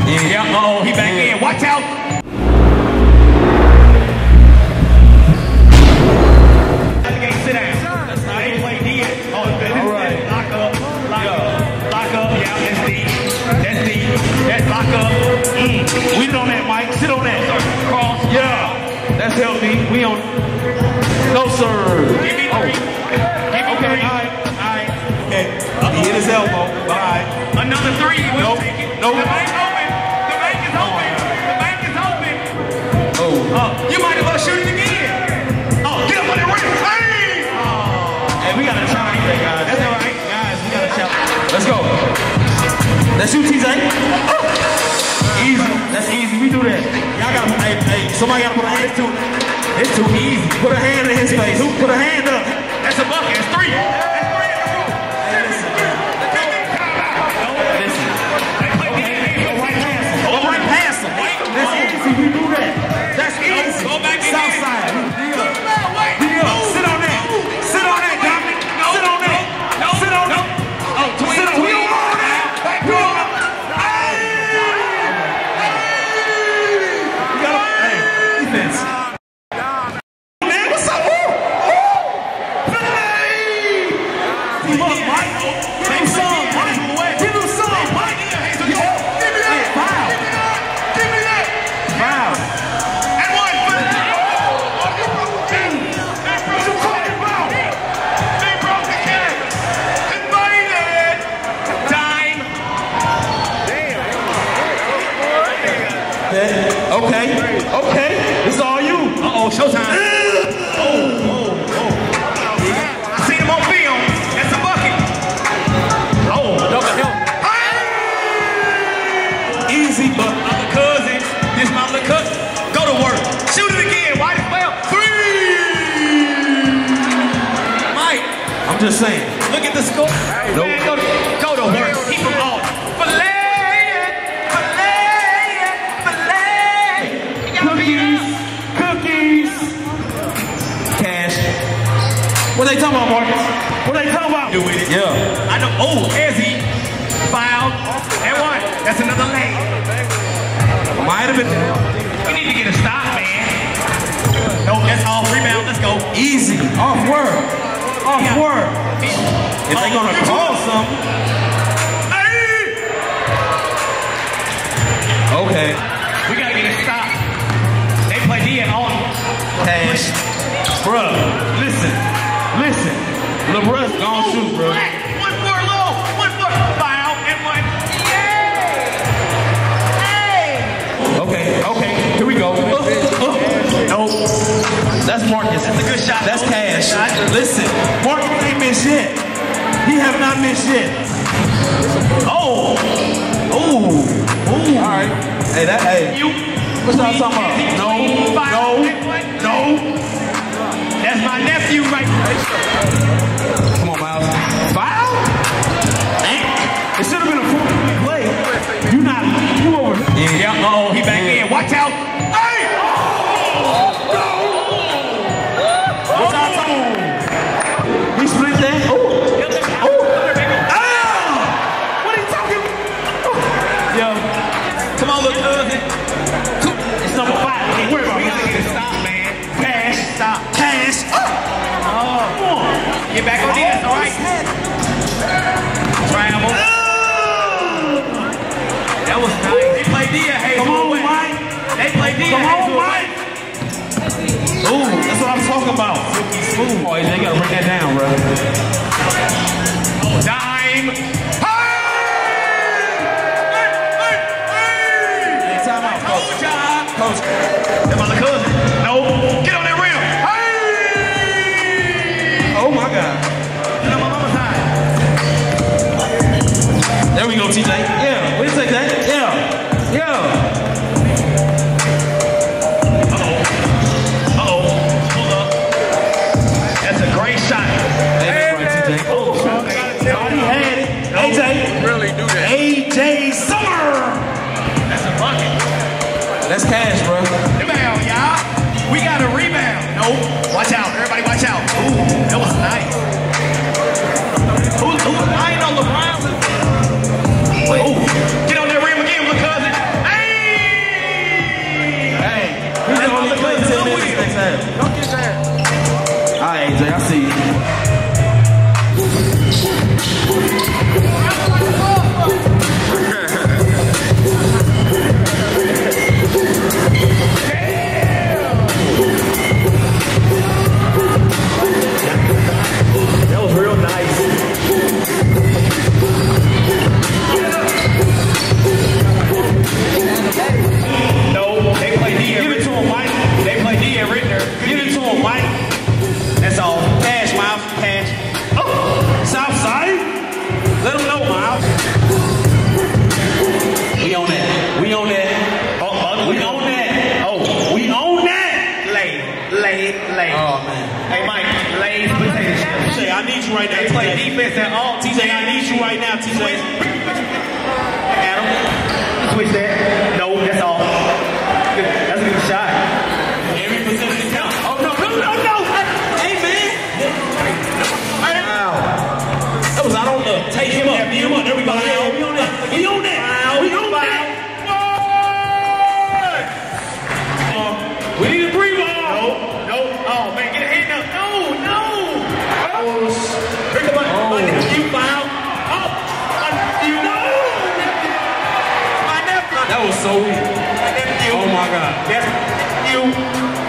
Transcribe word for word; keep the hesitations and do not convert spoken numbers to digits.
Yeah, yeah. Uh oh, he back yeah. in. Watch out. Sit down. That's how they play D. Oh, all right. Lock up, lock up, lock up. Yeah, that's D. That's D. That's lock up. Mm. We sit on that, Mike. Sit on that. Cross. Yeah. That's healthy. We on. No, sir. Give me three. Oh. Give me okay. three. All right. All right. Okay. He hit his elbow. All right. Another three. We'll nope. take it. Nope. The bank open. The bank is open. The bank is open. Oh. Uh, you might as well shoot it again. Oh, get up on the rim. Hey! Oh. Hey, we got to challenge that, guys. That's all right. Guys, we got to challenge. Let's go. Let's shoot, T J. Oh. Easy. That's easy. We do that. Y'all got to, hey, hey, somebody got to put a hand to it. It's too easy. Put a hand in his face. Put a hand up. That's a bucket. That's three. That's three in the room. Hey, listen. Listen. Go right past him. Go right past him. That's easy. We do that. That's easy. Go back in. South side. D up. D up. Sit on that. Sit on that, Dominic. Sit on that. Sit on that. Oh, sit on. We don't want that. We don't want that. We got to, hey, defense. Okay, okay, this is all you. Uh-oh, showtime. Oh, oh, oh. I seen him on film. That's a bucket. Oh, double help. Easy, but my little cousin. This my little cousin. Go to work. Shoot it again. White as well. Three. Mike. I'm just saying. Look at the score. Nope. Man, go, to, go to work. Keep them off. What they talking about, Marcus? What they talking about? Do it. Yeah. I know. Oh, there's he. Foul. And one. That's another lane. Might have been. We need to get a stop, man. No, that's off. Rebound. Let's go. Easy. Off work. Off yeah. work. If they're going to call something. Hey! Okay. We got to get a stop. They play D and on. Cash. Bruh, listen. Listen, LeBron's gonna shoot, bro. One more low, one more foul, and one. Yeah! Hey! Okay, okay, here we go. Uh, uh. Nope. That's Marcus. That's a good shot. That's Cash. Listen, Marcus ain't missed yet. He have not missed yet. Oh! Oh! Ooh. All right. Hey, that, hey. You. What's y'all talking about? No, no, no. That's my nephew right there. Come on, Miles. Foul? Damn. It should have been a four-point play. You not, you over here. Yeah, yeah. Uh oh, he back yeah. in. Watch out. Hey! Oh, no! What's y'all talking about? He split that. Oh! Oh! Ah! What are you talking about? Yo. Come on, little cousin. It's number five. Hey, worry about it. We gotta get a stop, man. Cash. Stop. Cash. Oh. Get back on this, all right? Travel. That was nice. They play D. Hey, come on, Mike. They play D. Come on, Mike. Ooh, that's what I'm talking about. Silky smooth. Boy, they gotta bring that down, bro. Dime. Hey! Hey! Hey! Hey! Time out, coach. Coach. That's my little cousin. No. Get on that rim. Oh my God. Get on my mama's side. There we go, T J. Yeah, we take that. Yeah. Yeah. Uh-oh. Uh-oh. Hold up. That's a great shot. Hey, hey, T J. Oh, thought he had it. A J. Really do that. A J Summer. That's a bucket. That's Cash, bro. Rebound, y'all. We got a rebound. Nope. Watch out. Everybody watch out. Ooh, that was nice. Who, who's lying on LeBron? Ooh, get on that rim again, little cousin. It's that all. T J, I need you right now, T J. Adam, switch that. No, that's all. That's a good shot. Every position counts. Oh, no, no, no, no. Hey, man. Wow. That was out on the. Take him up. Him up. There we go. We on that. We on that. We on that. We need a three ball. No, no. Oh, man, get a hand up. No, no. Oh, bring the money. Oh. You foul. Oh, you know. My nephew. That was so weird. My nephew. Oh, my God. That's you.